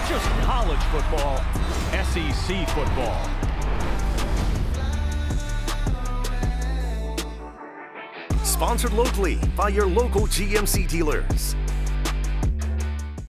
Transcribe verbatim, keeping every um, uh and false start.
Not just college football, S E C football. Sponsored locally by your local G M C dealers.